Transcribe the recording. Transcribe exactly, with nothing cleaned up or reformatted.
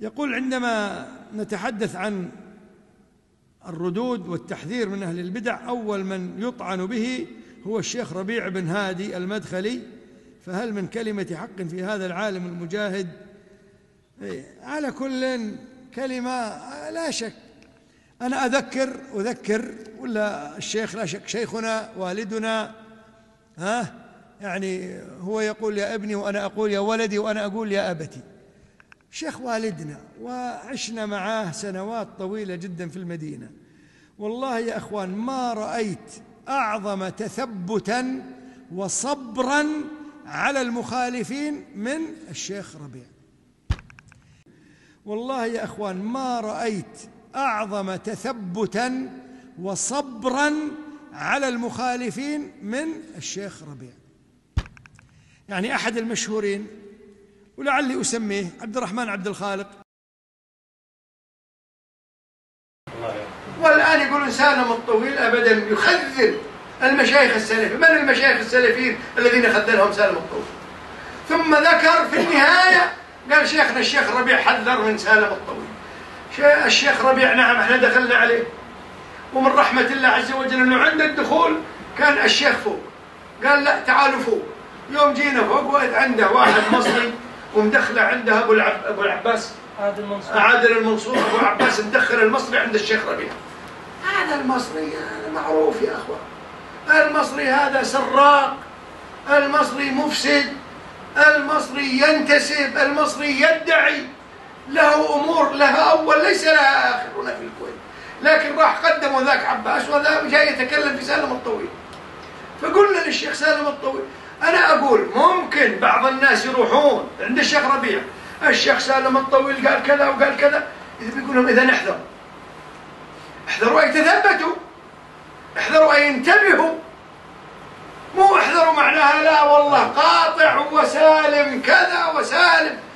يقول: عندما نتحدث عن الردود والتحذير من أهل البدع أول من يطعن به هو الشيخ ربيع بن هادي المدخلي، فهل من كلمة حق في هذا العالم المجاهد؟ على كل كلمة لا شك. أنا أذكر أذكر ولا الشيخ لا شك شيخنا والدنا، ها يعني هو يقول يا ابني وأنا أقول يا ولدي وأنا أقول يا أبتي. شيخ والدنا وعشنا معاه سنوات طويلة جدا في المدينة. والله يا أخوان ما رأيت أعظم تثبتا وصبرا على المخالفين من الشيخ ربيع. والله يا أخوان ما رأيت أعظم تثبتا وصبرا على المخالفين من الشيخ ربيع. يعني أحد المشهورين ولعلي أسميه عبد الرحمن عبد الخالق، والآن يقولون سالم الطويل أبدا يخذل المشايخ السلفيين. من المشايخ السلفيين الذين خذلهم سالم الطويل؟ ثم ذكر في النهاية قال شيخنا الشيخ ربيع حذر من سالم الطويل. الشيخ ربيع نعم احنا دخلنا عليه، ومن رحمة الله عز وجل انه عند الدخول كان الشيخ فوق، قال لا تعالوا فوق. يوم جينا فوق عنده واحد مصري ومدخله عنده ابو العب ابو العباس عادل المنصور عادل المنصور ابو العباس مدخل المصري عند الشيخ ربيع. هذا المصري معروف يا اخوان، المصري هذا سراق، المصري مفسد، المصري ينتسب، المصري يدعي، له امور لها اول ليس لها اخر هنا في الكويت، لكن راح قدموا ذاك عباس وذا جاي يتكلم في سالم الطويل. فقلنا للشيخ سالم الطويل، انا اقول ممكن بعض الناس يروحون عند الشيخ ربيع الشيخ سالم الطويل قال كذا وقال كذا، اذا بيقول لهم اذا احذروا احذروا ان يتثبتوا، احذروا ان ينتبهوا، مو احذروا معناها لا والله قاطع وسالم كذا وسالم.